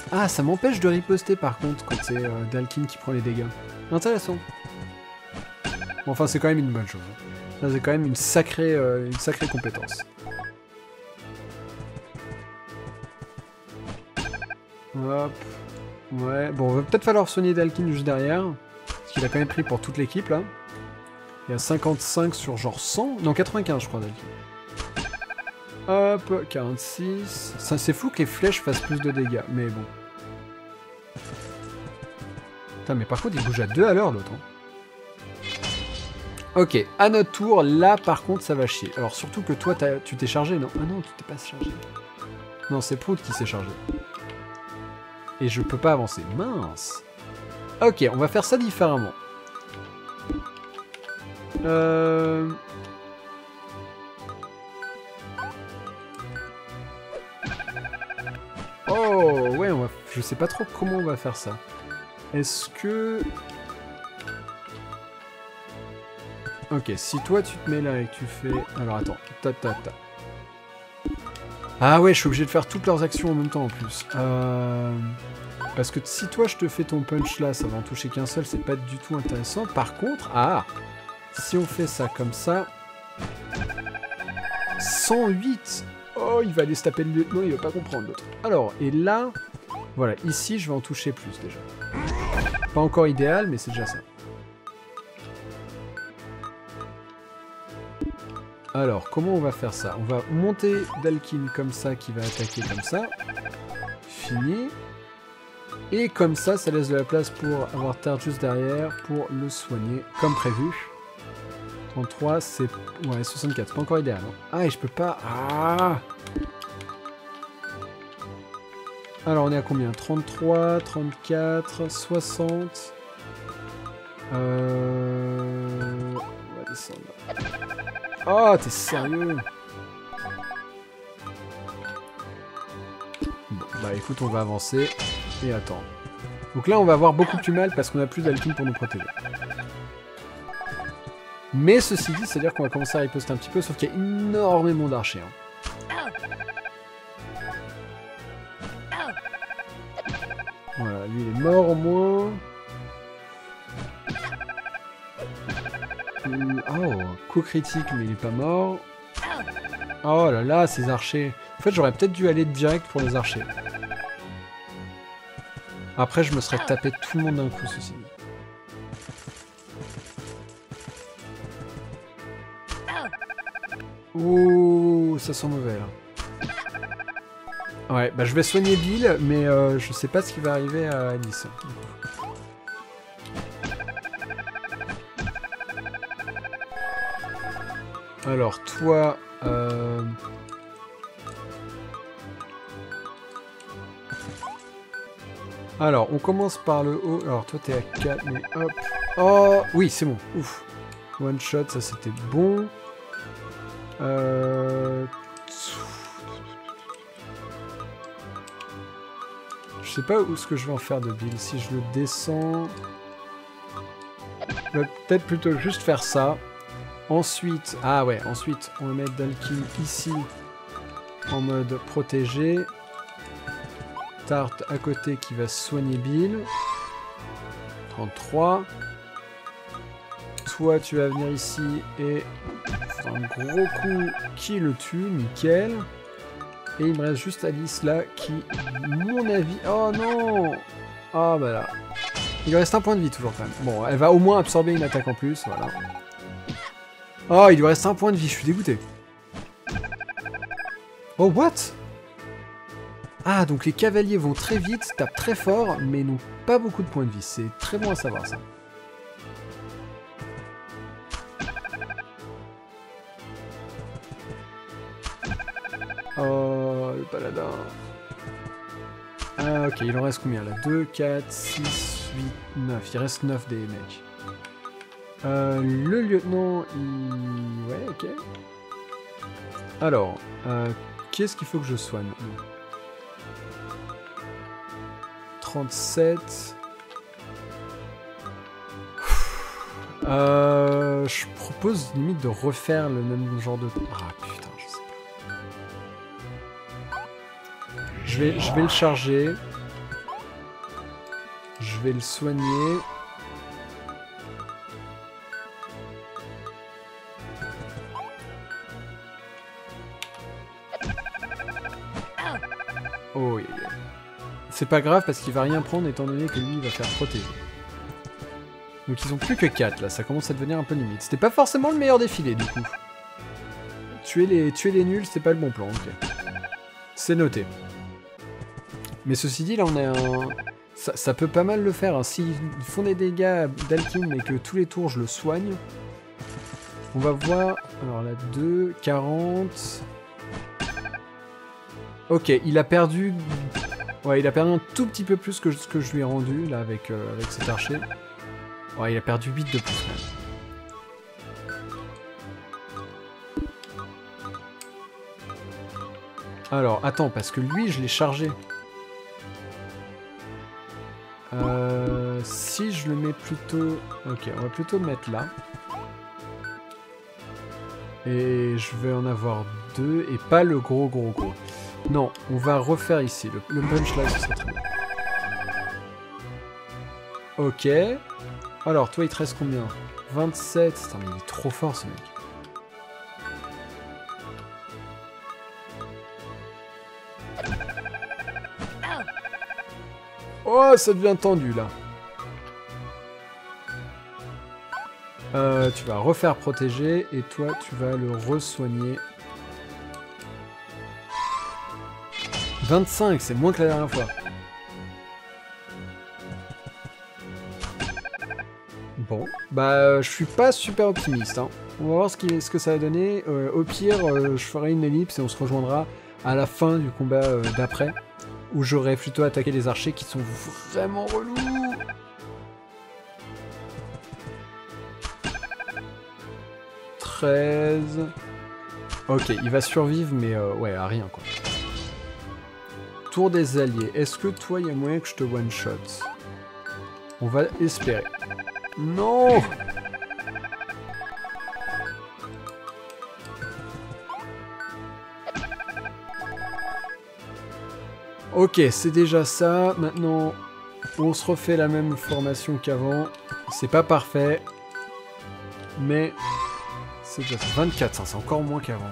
Ah, ça m'empêche de riposter par contre quand c'est Dalkin qui prend les dégâts. Intéressant. Bon, enfin, c'est quand même une bonne chose. Là, c'est quand même une sacrée compétence. Hop. Ouais, bon, va peut-être falloir soigner Dalkin juste derrière. Parce qu'il a quand même pris pour toute l'équipe, là. Il y a 55 sur genre 100. Non, 95, je crois, Dalkin. Hop, 46. Ça, c'est fou que les flèches fassent plus de dégâts, mais bon. Putain, mais par contre, il bouge à 2 à l'heure, l'autre. Hein. Ok, à notre tour, là, par contre, ça va chier. Alors, surtout que toi, tu t'es chargé, non? Ah non, tu t'es pas chargé. Non, c'est Prout qui s'est chargé. Et je peux pas avancer. Mince. Ok, on va faire ça différemment. Oh, ouais, je sais pas trop comment on va faire ça. Est-ce que... Ok, si toi tu te mets là et que tu fais... Alors attends, Ah ouais, je suis obligé de faire toutes leurs actions en même temps en plus. Parce que si toi je te fais ton punch là, ça va en toucher qu'un seul, c'est pas du tout intéressant. Par contre, si on fait ça comme ça... 108. Oh, il va aller se taper le lieutenant, il va pas comprendre l'autre. Alors, et là... Voilà, ici je vais en toucher plus déjà. Pas encore idéal, mais c'est déjà ça. Alors, comment on va faire ça? On va monter Dalkin comme ça, qui va attaquer comme ça. Fini. Et comme ça, ça laisse de la place pour avoir Tard juste derrière, pour le soigner, comme prévu. 33, c'est... Ouais, 64, pas encore idéal. Hein. Ah, et je peux pas... Ah! Alors, on est à combien? 33, 34, 60... On va descendre. Oh, t'es sérieux? Bon, bah écoute, on va avancer. Et attends. Donc là, on va avoir beaucoup plus mal parce qu'on a plus d'Alkin pour nous protéger. Mais ceci dit, c'est-à-dire qu'on va commencer à riposter un petit peu, sauf qu'il y a énormément d'archers. Hein. Voilà, lui il est mort au moins. Oh, coup critique, mais il est pas mort. Oh là là, ces archers. En fait, j'aurais peut-être dû aller direct pour les archers. Après, je me serais tapé tout le monde d'un coup, ceci dit. Ouh, ça sent mauvais, là. Ouais, bah je vais soigner Bill, mais je sais pas ce qui va arriver à Alice. Alors, toi... Alors, on commence par le haut. Alors, toi, t'es à 4, mais hop. Oh, oui, c'est bon. Ouf. One shot, ça, c'était bon. Je sais pas où ce que je vais en faire de Bill. Si je le descends... Je vais peut-être plutôt juste faire ça. Ensuite... Ah ouais, ensuite, on va mettre Dalkin ici. En mode protégé. Tart à côté qui va soigner Bill. 33. Toi, tu vas venir ici et faire un gros coup qui le tue, nickel. Et il me reste juste Alice là qui, mon avis... Oh non! Ah bah là. Il lui reste un point de vie toujours quand même. Bon, elle va au moins absorber une attaque en plus, voilà. Oh, il lui reste un point de vie, je suis dégoûté. Oh, what? Ah, donc les cavaliers vont très vite, tapent très fort, mais n'ont pas beaucoup de points de vie. C'est très bon à savoir, ça. Oh, le paladin. Ah, ok, il en reste combien, là? 2, 4, 6, 8, 9. Il reste 9 des mecs. Le lieutenant, il... Ouais, ok. Alors, qu'est-ce qu'il faut que je soigne? 37. Je propose limite de refaire le même genre de... Ah putain, je sais pas. Je vais le charger. je vais le soigner. Oh, yeah, yeah. C'est pas grave parce qu'il va rien prendre étant donné que lui il va faire protéger. Donc ils ont plus que 4 là, ça commence à devenir un peu limite. C'était pas forcément le meilleur défilé du coup. Tuer les nuls, c'était pas le bon plan, ok. C'est noté. Mais ceci dit, là on a un... Ça peut pas mal le faire, hein. S'ils font des dégâts d'Alkin et que tous les tours je le soigne, on va voir... Alors là, 2, 40... Ok, il a perdu... Ouais, il a perdu un tout petit peu plus que ce que je lui ai rendu, là, avec cet archer. Ouais, il a perdu 8 de plus, quand même. Alors, attends, parce que lui, je l'ai chargé. Si je le mets plutôt... Ok, on va plutôt le mettre là. Et je vais en avoir 2, et pas le gros. Non, on va refaire ici. Le punch là, ce serait très bien. Ok. Alors, toi, il te reste combien? 27. Putain, mais il est trop fort, ce mec. Oh, ça devient tendu, là. Tu vas refaire protéger, et toi, tu vas le re-soigner. 25, c'est moins que la dernière fois. Bon, bah je suis pas super optimiste, hein. On va voir ce que ça va donner. Au pire, je ferai une ellipse et on se rejoindra à la fin du combat d'après, où j'aurai plutôt attaqué les archers qui sont vraiment relous. « 13... » Ok, il va survivre, mais ouais, à rien, quoi. Tour des alliés. Est-ce que toi, il y a moyen que je te one-shot? On va espérer. Non! Ok, c'est déjà ça. Maintenant, on se refait la même formation qu'avant. C'est pas parfait. Mais c'est déjà 24, c'est encore moins qu'avant.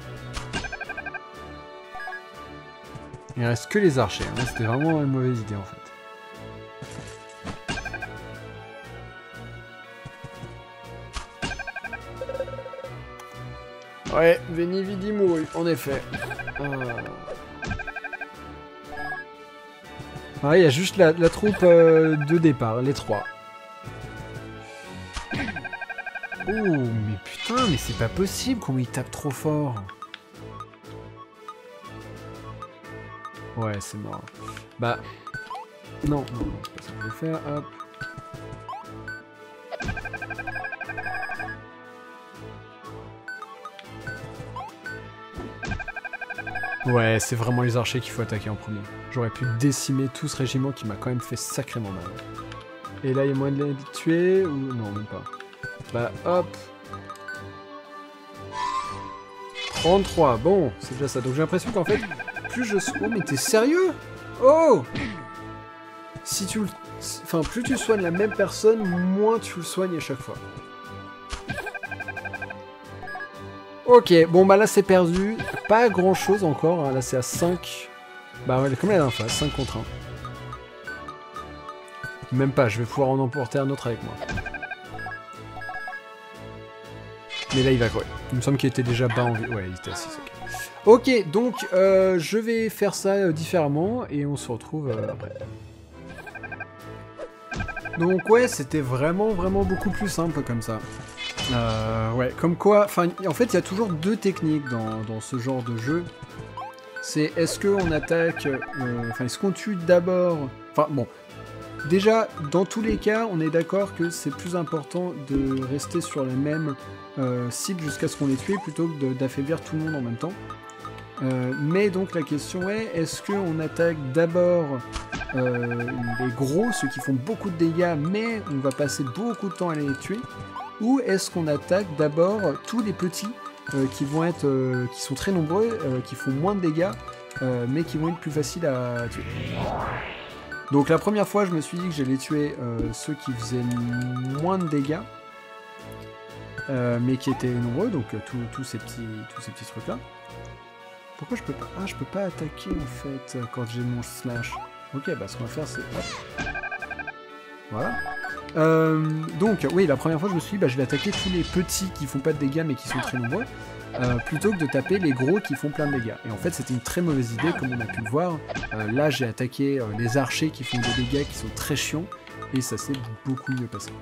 Il reste que les archers. Hein. C'était vraiment une mauvaise idée en fait. Ouais, Veni Vidi mourut, en effet. Ah, il y a juste la troupe de départ, les 3. Oh, mais putain, mais c'est pas possible comment il tape trop fort. Ouais, c'est mort. Bah... Non, c'est pas ça que je vais faire, hop. Ouais, c'est vraiment les archers qu'il faut attaquer en premier. J'aurais pu décimer tout ce régiment qui m'a quand même fait sacrément mal. Et là, il y a moyen de les tuer ou... Non, même pas. Bah, hop. 33, bon, c'est déjà ça. Donc j'ai l'impression qu'en fait, plus je... Oh, mais t'es sérieux? Oh! Si tu le... Enfin, plus tu soignes la même personne, moins tu le soignes à chaque fois. Ok, bon bah là c'est perdu. Pas grand chose encore, hein. Là c'est à 5. Bah ouais, comme la dernière fois, 5 contre 1. Même pas, je vais pouvoir en emporter un autre avec moi. Mais là il va quoi? Il me semble qu'il était déjà bas en vie. Ouais, il était à 6, ok. Ok, donc je vais faire ça différemment et on se retrouve après. Donc ouais, c'était vraiment beaucoup plus simple comme ça. Ouais, comme quoi, enfin, en fait, il y a toujours deux techniques dans ce genre de jeu. C'est est-ce qu'on attaque, enfin, est-ce qu'on tue d'abord... Enfin, bon, déjà, dans tous les cas, on est d'accord que c'est plus important de rester sur la même cible jusqu'à ce qu'on les tue, plutôt que d'affaiblir tout le monde en même temps. Mais donc, la question est, est-ce qu'on attaque d'abord les gros, ceux qui font beaucoup de dégâts, mais on va passer beaucoup de temps à les tuer, ou est-ce qu'on attaque d'abord tous les petits qui vont être, qui sont très nombreux, qui font moins de dégâts, mais qui vont être plus faciles à tuer. Donc la première fois, je me suis dit que j'allais tuer ceux qui faisaient moins de dégâts, mais qui étaient nombreux, donc tous ces petits trucs-là. Pourquoi je peux pas... Ah, je peux pas attaquer, en fait, quand j'ai mon slash. Ok, bah ce qu'on va faire, c'est... Hop. Voilà. Donc, oui, la première fois, je me suis dit, bah, je vais attaquer tous les petits qui font pas de dégâts, mais qui sont très nombreux, plutôt que de taper les gros qui font plein de dégâts. Et en fait, c'était une très mauvaise idée, comme on a pu le voir. Là, j'ai attaqué les archers qui font des dégâts qui sont très chiants, et ça s'est beaucoup mieux passé.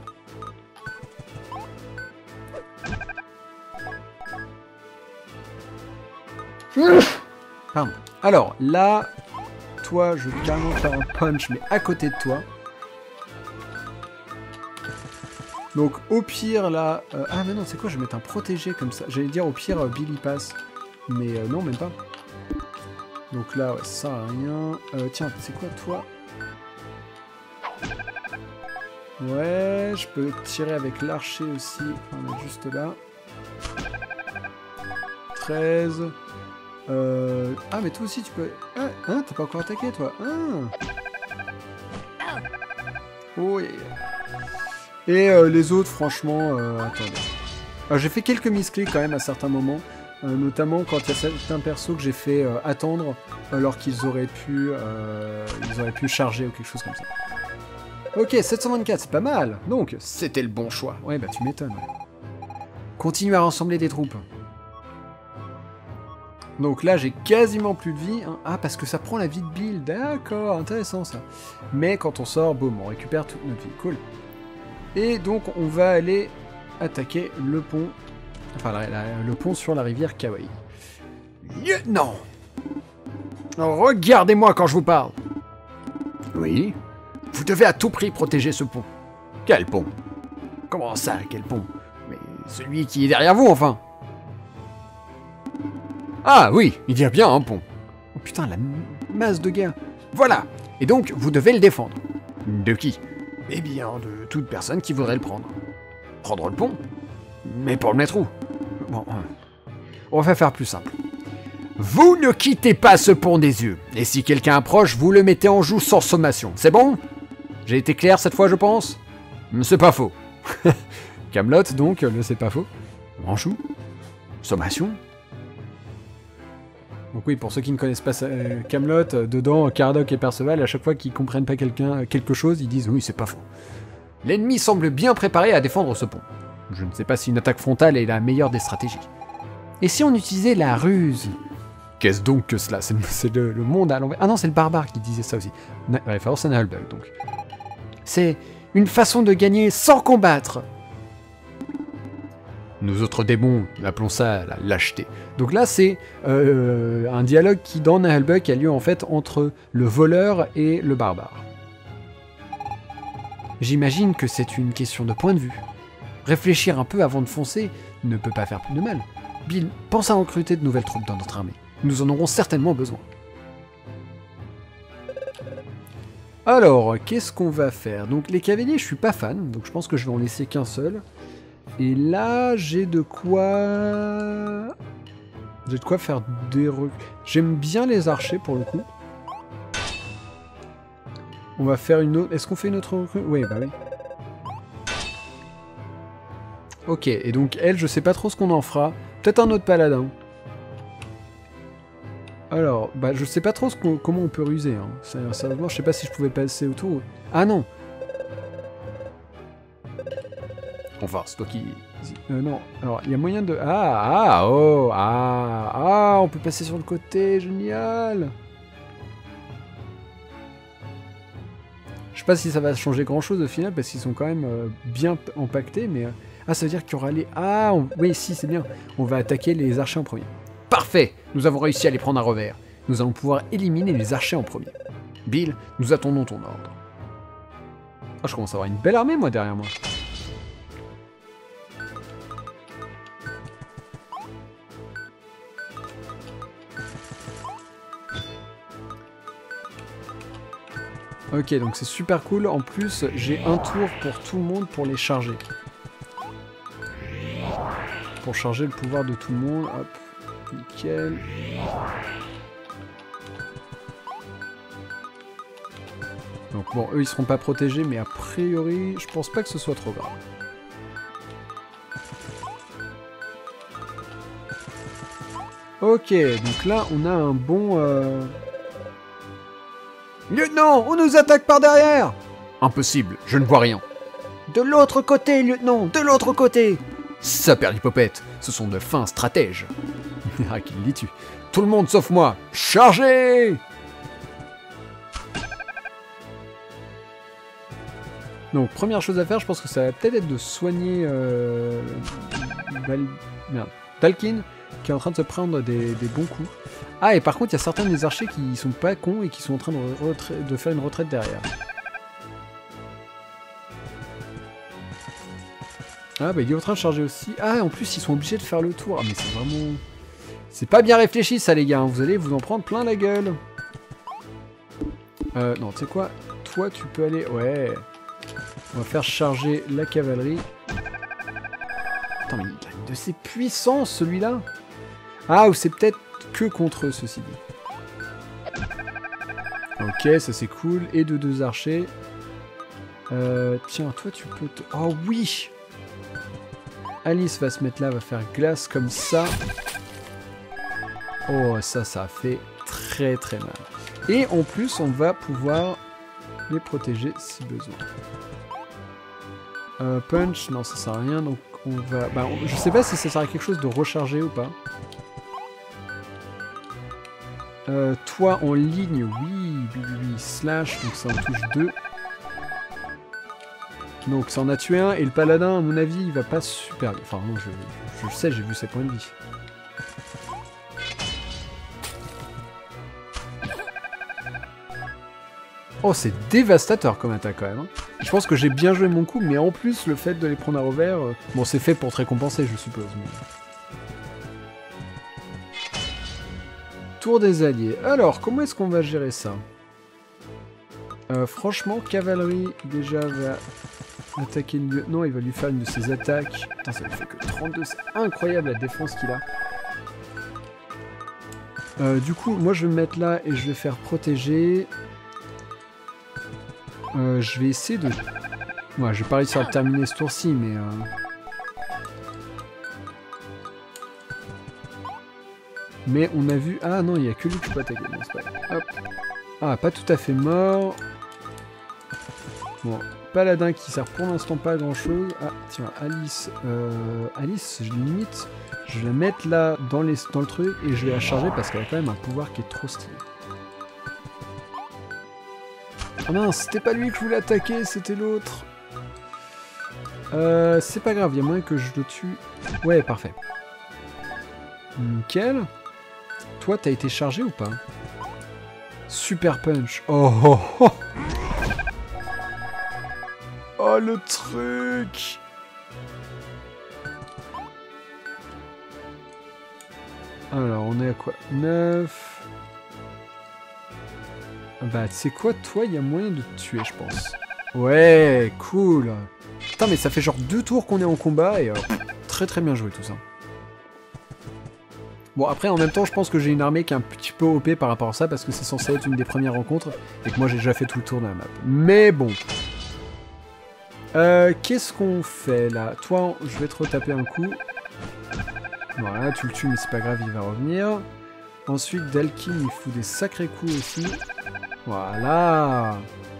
Pardon. Alors, là, toi, je vais carrément faire un punch, mais à côté de toi. Donc, au pire, là... Ah, mais non, c'est quoi? Je vais mettre un protégé comme ça. J'allais dire, au pire, Billy passe. Mais non, même pas. Donc là, ouais, ça sert à rien. Tiens, c'est quoi, toi? Ouais, je peux tirer avec l'archer aussi. On va mettre juste là. 13... Ah, mais toi aussi, tu peux... Ah, hein, t'as pas encore attaqué, toi. Ah. Oh, yeah. Et les autres, franchement... attendez. J'ai fait quelques misclics quand même à certains moments. Notamment quand il y a certains persos que j'ai fait attendre alors qu'ils auraient pu charger ou quelque chose comme ça. Ok, 724, c'est pas mal. Donc, c'était le bon choix. Ouais, bah tu m'étonnes. Continue à rassembler des troupes. Donc là, j'ai quasiment plus de vie. Hein. Ah, parce que ça prend la vie de Bill. D'accord, intéressant ça. Mais quand on sort, boum, on récupère toute notre vie. Cool. Et donc, on va aller attaquer le pont. Enfin, le pont sur la rivière Kawaii. Lieutenant! Regardez-moi quand je vous parle. Oui? Vous devez à tout prix protéger ce pont. Quel pont? Comment ça, quel pont? Mais celui qui est derrière vous, enfin. Ah oui, il y a bien un pont. Oh putain, la masse de gars. Voilà. Et donc, vous devez le défendre. De qui? Eh bien, de toute personne qui voudrait le prendre. Prendre le pont? Mais pour le mettre où? Bon, on va faire plus simple. Vous ne quittez pas ce pont des yeux. Et si quelqu'un approche, vous le mettez en joue sans sommation. C'est bon? J'ai été clair cette fois, je pense? C'est pas faux. Camelot, donc, le c'est pas faux. En joue? Sommation? Donc oui, pour ceux qui ne connaissent pas Camelot, dedans, Caradoc et Perceval, à chaque fois qu'ils comprennent pas quelque chose, ils disent oui, c'est pas faux. L'ennemi semble bien préparé à défendre ce pont. Je ne sais pas si une attaque frontale est la meilleure des stratégies. Et si on utilisait la ruse? Qu'est-ce donc que cela? C'est le monde à l'envers. Ah non, c'est le barbare qui disait ça aussi. Référence à Nahalbug, donc. C'est une façon de gagner sans combattre. Nous autres démons, appelons ça la lâcheté. Donc là, c'est un dialogue qui, dans Nahalbug, a lieu en fait entre le voleur et le barbare. J'imagine que c'est une question de point de vue. Réfléchir un peu avant de foncer ne peut pas faire plus de mal. Bill, pense à recruter de nouvelles troupes dans notre armée. Nous en aurons certainement besoin. Alors, qu'est-ce qu'on va faire? Donc les cavaliers, je suis pas fan, donc je pense que je vais en laisser qu'un seul. Et là, j'ai de quoi... J'ai de quoi faire des recrues. J'aime bien les archers, pour le coup. On va faire une autre... Est-ce qu'on fait une autre recrue? Oui, bah oui. Ok, et donc elle, je sais pas trop ce qu'on en fera. Peut-être un autre paladin. Alors, bah je sais pas trop comment on peut ruser. Hein. Sérieusement, je sais pas si je pouvais passer autour. Ah non! Enfin, c'est toi qui... non, alors, il y a moyen de... on peut passer sur le côté, génial! Je sais pas si ça va changer grand-chose au final, parce qu'ils sont quand même bien empaquetés, mais... Ah, ça veut dire qu'il y aura les... Ah, oui, si, c'est bien. On va attaquer les archers en premier. Parfait! Nous avons réussi à les prendre à revers. Nous allons pouvoir éliminer les archers en premier. Bill, nous attendons ton ordre. Ah, je commence à avoir une belle armée, moi, derrière moi. Ok, donc c'est super cool. En plus, j'ai un tour pour tout le monde pour les charger. Pour charger le pouvoir de tout le monde. Hop, nickel. Donc bon, eux ils seront pas protégés, mais a priori, je pense pas que ce soit trop grave. Ok, donc là on a un bon... Lieutenant, on nous attaque par derrière! Impossible, je ne vois rien. De l'autre côté, lieutenant, de l'autre côté! Saperlipopette, ce sont de fins stratèges. Ah, qu'il les tue. Tout le monde sauf moi, chargez! Donc, première chose à faire, je pense que ça va peut-être être de soigner Dalkin, qui est en train de se prendre des bons coups. Ah, et par contre, il y a certains des archers qui sont pas cons et qui sont en train de faire une retraite derrière. Ah, bah il est en train de charger aussi. Ah, en plus, ils sont obligés de faire le tour. Ah, mais c'est vraiment... C'est pas bien réfléchi, ça, les gars. Hein. Vous allez vous en prendre plein la gueule. Non, tu sais quoi? Toi, tu peux aller... Ouais... On va faire charger la cavalerie. Attends, mais il a une de ses puissances, celui-là. Ah, ou c'est peut-être que contre eux, ceci dit. Ok, ça c'est cool. Et de 2 archers. Tiens, toi, tu peux te... Oh oui! Alice va se mettre là, va faire glace comme ça. Oh, ça fait très très mal. Et en plus, on va pouvoir les protéger si besoin. Punch, non ça sert à rien, donc on va... Bah, je sais pas si ça sert à quelque chose de recharger ou pas. Toi en ligne, oui, slash, donc ça en touche 2. Donc ça en a tué un, et le paladin, à mon avis, il va pas super... Enfin non, je le sais, j'ai vu ses points de vie. Oh, c'est dévastateur comme attaque quand même. Hein. Je pense que j'ai bien joué mon coup, mais en plus, le fait de les prendre à revers... Bon, c'est fait pour te récompenser, je suppose. Mais... Tour des alliés. Alors, comment est-ce qu'on va gérer ça? Franchement, cavalerie, déjà, va attaquer le lieutenant. Il va lui faire une de ses attaques. Putain, ça lui fait que 32. C'est incroyable la défense qu'il a. Du coup, moi, je vais me mettre là et je vais faire protéger... je vais essayer de... Ouais, je vais pas réussir à le terminer ce tour-ci, mais... Mais on a vu... Ah non, il n'y a que lui que je peux attaquer. Non, c'est pas... Hop. Ah, pas tout à fait mort. Bon, paladin qui sert pour l'instant pas à grand-chose. Ah, tiens, Alice... Alice, je limite... Je vais la mettre là, dans le truc, et je vais la charger parce qu'elle a quand même un pouvoir qui est trop stylé. Oh non, c'était pas lui que je voulais attaquer, c'était l'autre. C'est pas grave, il y a moyen que je le tue. Ouais, parfait. Nickel. Toi, t'as été chargé ou pas? Super punch. Oh oh oh. Oh le truc. Alors, on est à quoi? 9. Bah, tu sais quoi, toi, il y a moyen de te tuer, je pense. Ouais, cool. Putain, mais ça fait genre 2 tours qu'on est en combat, et très très bien joué tout ça. Bon, après, en même temps, je pense que j'ai une armée qui est un petit peu OP par rapport à ça, parce que c'est censé être une des premières rencontres, et que moi, j'ai déjà fait tout le tour de la map. Mais bon. Qu'est-ce qu'on fait, là? Toi, je vais te retaper un coup. Voilà, tu le tues, mais c'est pas grave, il va revenir. Ensuite, Dalkin, il fout des sacrés coups aussi. Voilà.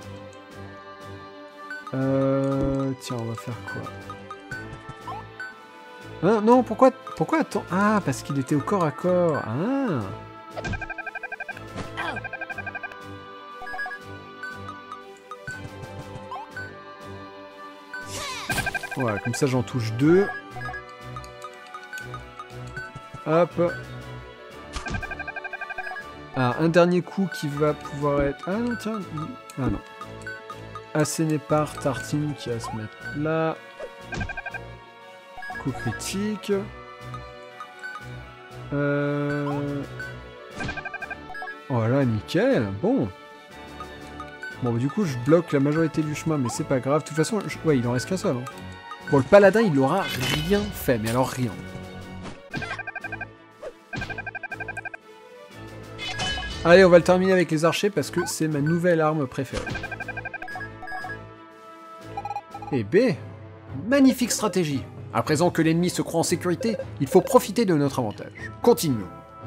Tiens, on va faire quoi? Hein, non, pourquoi attends? Ah, parce qu'il était au corps à corps. Ah. Voilà, comme ça j'en touche 2. Hop. Ah, un dernier coup qui va pouvoir être... Ah non, tiens. Ah non. Asséné par Tartine qui va se mettre là. Coup critique. Voilà, nickel. Bon. Bon, bah, du coup, je bloque la majorité du chemin, mais c'est pas grave. De toute façon, ouais, il en reste qu'un seul. Hein. Bon, le paladin, il aura rien fait, mais alors rien. Allez, on va le terminer avec les archers parce que c'est ma nouvelle arme préférée. Et B, magnifique stratégie. À présent que l'ennemi se croit en sécurité, il faut profiter de notre avantage. Continuons.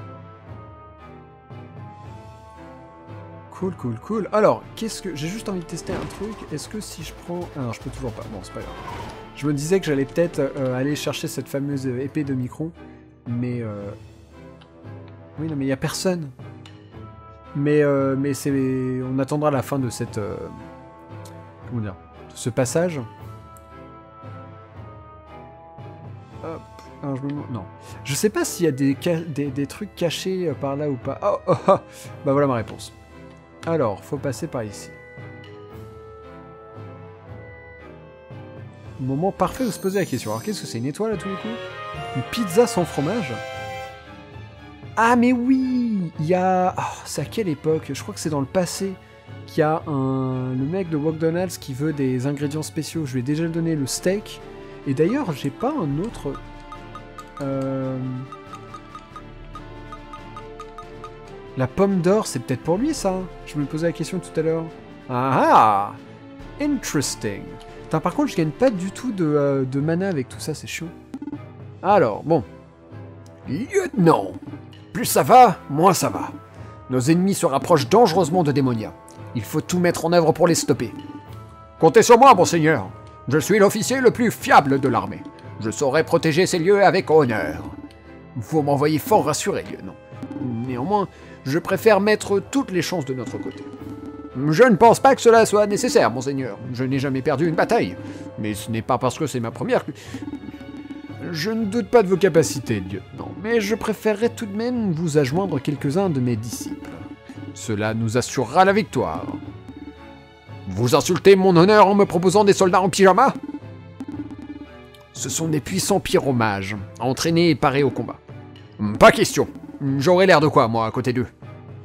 Cool, cool, cool. Alors, qu'est-ce que... J'ai juste envie de tester un truc. Est-ce que si je prends... Ah non, je peux toujours pas. Bon, c'est pas grave. Je me disais que j'allais peut-être aller chercher cette fameuse épée de Micron. Mais... Oui, non, mais il n'y a personne. Mais c'est... On attendra la fin de cette... Comment dire? De ce passage. Hop. Alors, non. Je sais pas s'il y a des trucs cachés par là ou pas. Oh, oh, oh. Bah voilà ma réponse. Alors, faut passer par ici. Moment parfait de se poser la question. Alors, qu'est-ce que c'est? Une étoile à tous les coups? Une pizza sans fromage? Ah, mais oui! Il y a... Oh, c'est à quelle époque? Je crois que c'est dans le passé qu'il y a le mec de McDonald's qui veut des ingrédients spéciaux. Je lui ai déjà donné le steak. Et d'ailleurs, j'ai pas un autre... La pomme d'or, c'est peut-être pour lui, ça? Je me posais la question tout à l'heure. Ah ah! Interesting. Putain, par contre, je gagne pas du tout de mana avec tout ça, c'est chaud. Alors, bon. Lieutenant! Plus ça va, moins ça va. Nos ennemis se rapprochent dangereusement de Démonia. Il faut tout mettre en œuvre pour les stopper. Comptez sur moi, monseigneur. Je suis l'officier le plus fiable de l'armée. Je saurai protéger ces lieux avec honneur. Vous m'envoyez fort rassuré, lieutenant. Néanmoins, je préfère mettre toutes les chances de notre côté. Je ne pense pas que cela soit nécessaire, monseigneur. Je n'ai jamais perdu une bataille. Mais ce n'est pas parce que c'est ma première que... Je ne doute pas de vos capacités, lieutenant, mais je préférerais tout de même vous adjoindre quelques-uns de mes disciples. Cela nous assurera la victoire. Vous insultez mon honneur en me proposant des soldats en pyjama? Ce sont des puissants pyromages, entraînés et parés au combat. Pas question. J'aurais l'air de quoi, moi, à côté d'eux?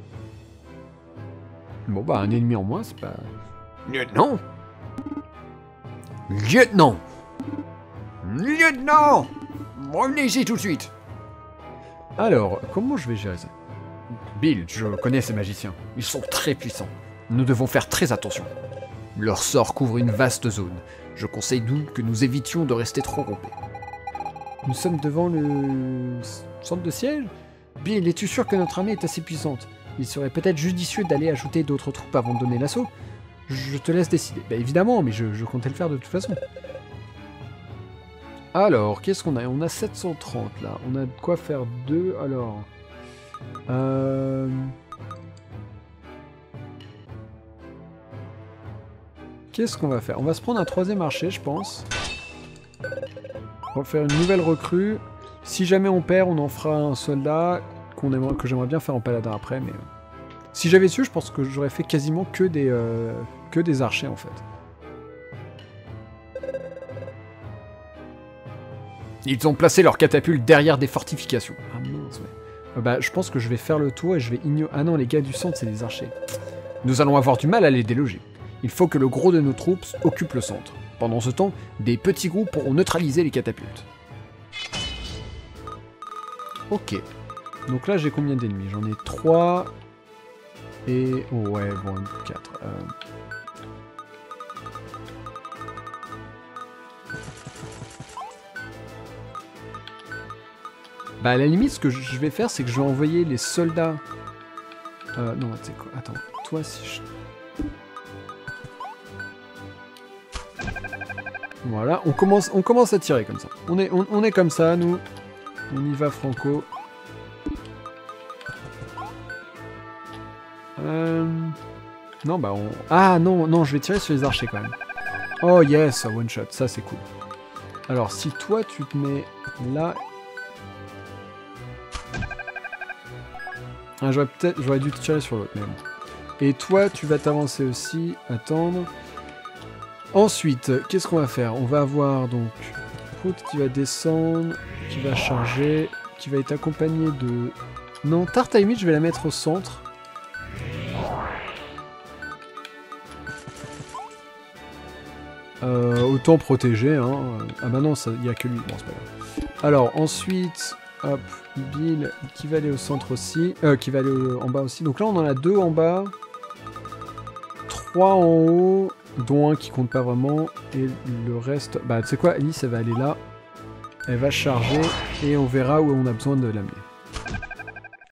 Bon bah, un ennemi en moins, c'est pas... Lieutenant? Lieutenant! Lieutenant! Revenez ici tout de suite! Alors, comment je vais gérer ça? Bill, je connais ces magiciens. Ils sont très puissants. Nous devons faire très attention. Leur sort couvre une vaste zone. Je conseille donc que nous évitions de rester trop groupés. Nous sommes devant le centre de siège? Bill, es-tu sûr que notre armée est assez puissante? Il serait peut-être judicieux d'aller ajouter d'autres troupes avant de donner l'assaut. Je te laisse décider. Bah évidemment, mais je comptais le faire de toute façon. Alors, qu'est-ce qu'on a? On a 730 là. On a de quoi faire 2. Alors... Qu'est-ce qu'on va faire? On va se prendre un troisième archer, je pense. On va faire une nouvelle recrue. Si jamais on perd, on en fera un soldat que j'aimerais bien faire en paladin après. Mais si j'avais su, je pense que j'aurais fait quasiment que des archers en fait. Ils ont placé leurs catapultes derrière des fortifications. Ah mince, ouais. Bah, je pense que je vais faire le tour et je vais ignorer... Ah non, les gars du centre, c'est des archers. Nous allons avoir du mal à les déloger. Il faut que le gros de nos troupes occupe le centre. Pendant ce temps, des petits groupes pourront neutraliser les catapultes. Ok. Donc là, j'ai combien d'ennemis? J'en ai 3. Et... Oh ouais, bon, 4. Bah à la limite, ce que je vais faire, c'est que je vais envoyer les soldats... non, tu sais quoi? Attends, toi si je... Voilà, on commence à tirer comme ça. On est comme ça, nous. On y va franco. Non, bah on... Ah non, je vais tirer sur les archers quand même. Oh yes, one shot, ça c'est cool. Alors, si toi tu te mets là... Ah, j'aurais dû tirer sur l'autre, mais bon. Et toi, tu vas t'avancer aussi, attendre. Ensuite, qu'est-ce qu'on va faire? On va avoir donc Prout qui va descendre, qui va charger, qui va être accompagné de... Non, Tarte à limite, je vais la mettre au centre. Autant protéger, hein. Ah bah non, il n'y a que lui. Bon, c'est pas grave. Alors, ensuite... Hop, Bill qui va aller au centre aussi, qui va aller en bas aussi. Donc là on en a 2 en bas, 3 en haut, dont un qui compte pas vraiment, et le reste... Bah tu sais quoi, Alice elle va aller là, elle va charger, et on verra où on a besoin de l'amener.